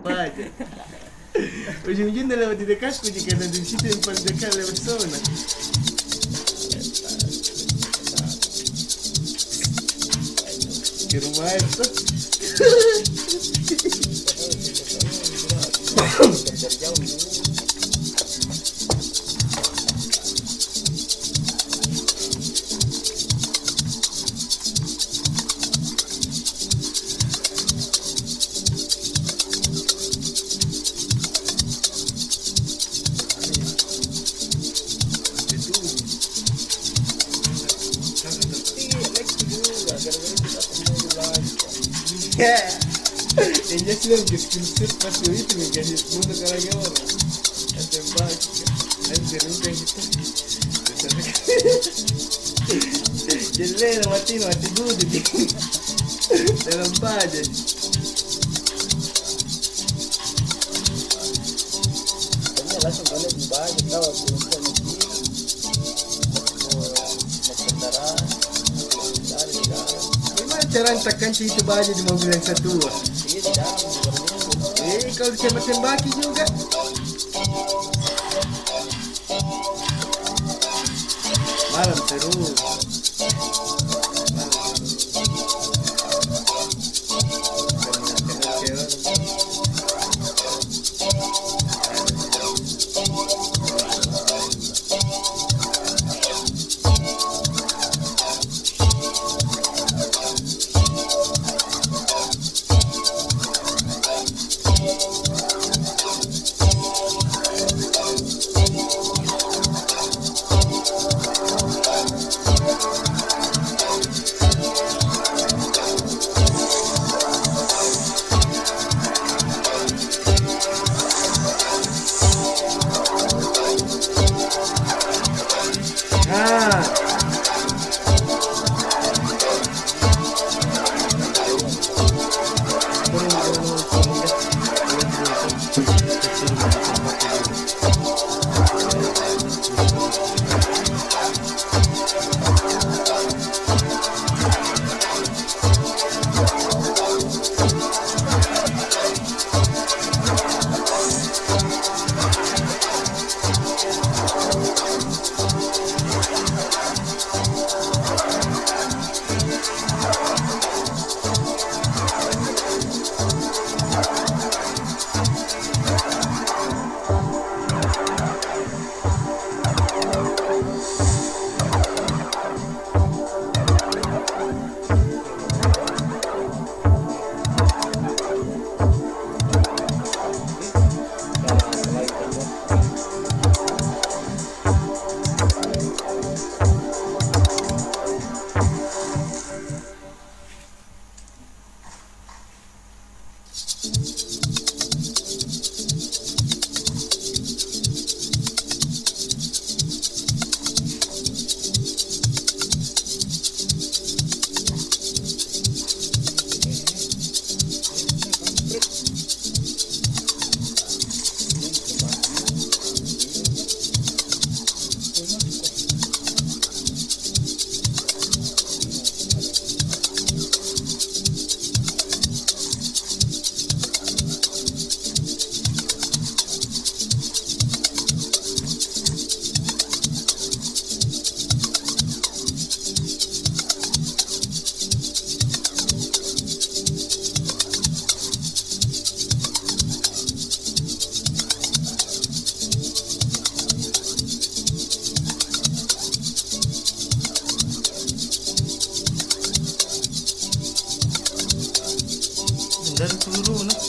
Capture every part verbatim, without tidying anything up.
aja. Ujung-ujungnya lewat di dekatku jika ada di situ yang paling dekat lewat sana. Ke rumah itu. Ya, ella se lo que escuché espacio itu menjadi mundo caranya orang. Tembak, ada nunca kita. Jadi mati mati dulu di dalam badan. Kami langsung balik di badan, tahu belum mati. Nak kendaraan, lari lari. Cara tekan itu baju di mobil yang satu. Iya di dalam. Eh kalau ditembak-tembaki juga. Malam terus. Dan turun lah.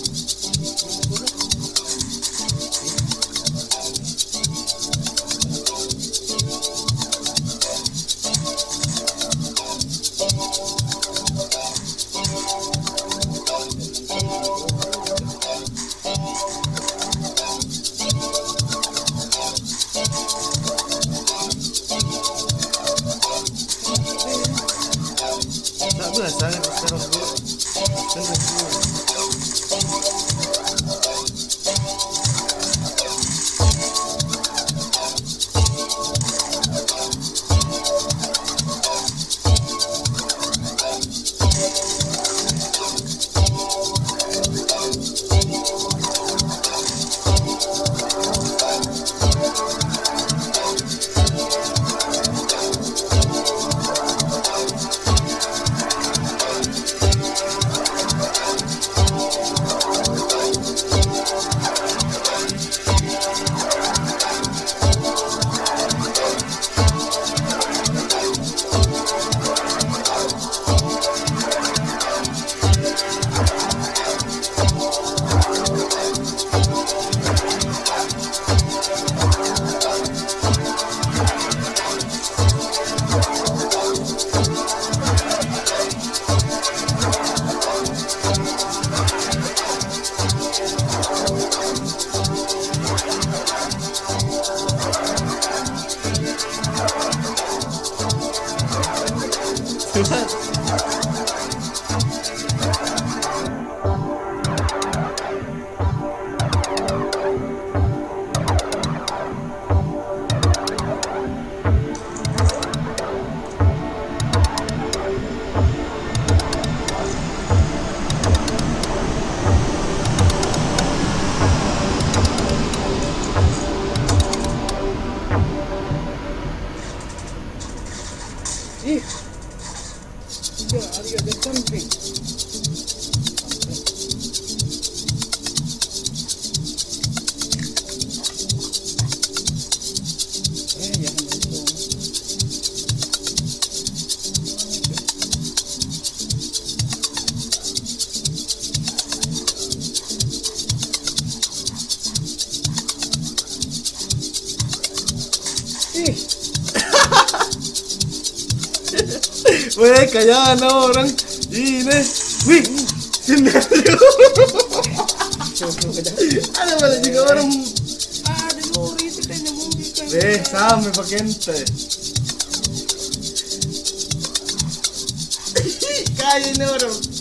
Tak biasa kan sekarang tu. Ih, tidak ada di samping. Eh, jangan lupa. Ih. Weh, kaya na orang ini. Wih, sendiri. Ada mana juga orang. Ada lori itu kayaknya mungkin. Weh, sama pakai ente. Kaya ini orang.